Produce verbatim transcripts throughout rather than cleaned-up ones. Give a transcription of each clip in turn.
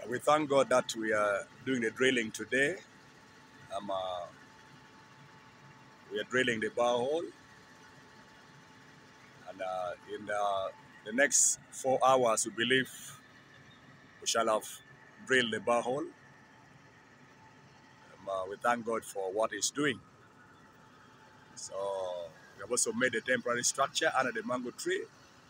We thank God that we are doing the drilling today. Um, uh, we are drilling the borehole, and uh, in uh, the next four hours, we believe we shall have drilled the borehole. Um, uh, we thank God for what He's doing. So we have also made a temporary structure under the mango tree.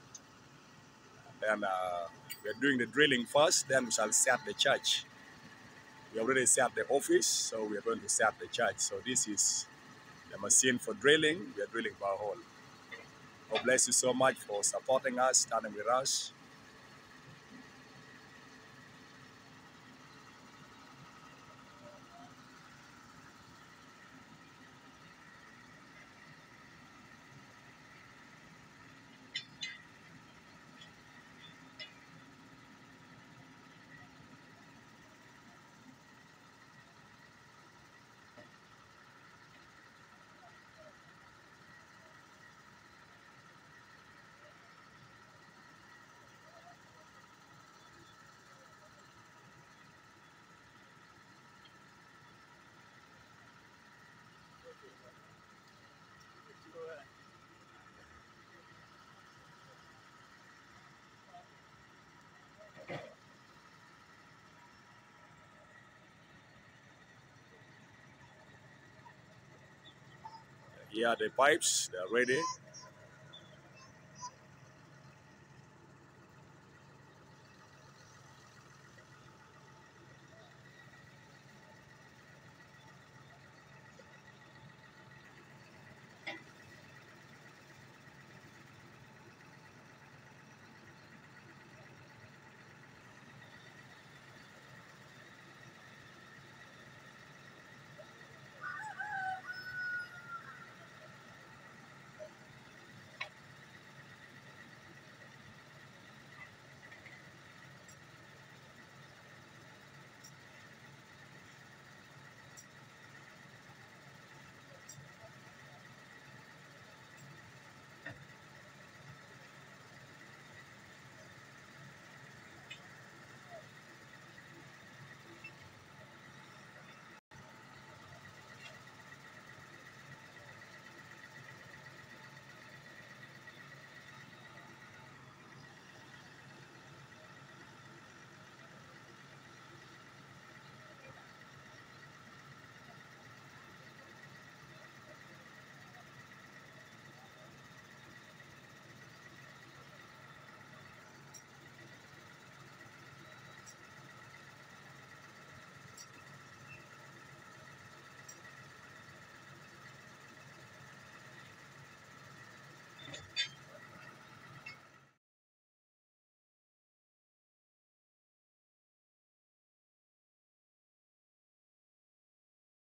Then uh, we are doing the drilling first. Then we shall set the church. We already set the office, so we are going to set the church. So this is the machine for drilling. We are drilling borehole. God bless you so much for supporting us, standing with us. Here are the pipes, they are ready.